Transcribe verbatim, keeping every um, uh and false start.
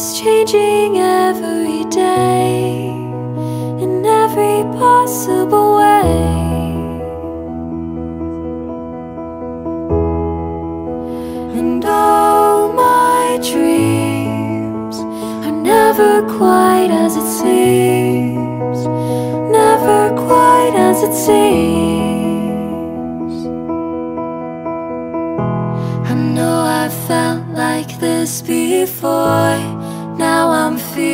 It's changing every day, in every possible way. And all my dreams are never quite as it seems, never quite as it seems. I know I've felt like this before. Now I'm feeling